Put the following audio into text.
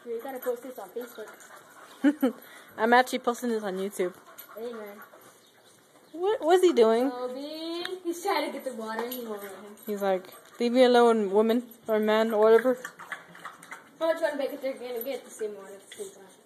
You gotta post this on Facebook. I'm actually posting this on YouTube. Hey, man. What's he doing? Tobi. He's trying to get the water and he won't let him. He's like, leave me alone, woman or man or whatever. How much one bacon they're gonna get the same one at the same time?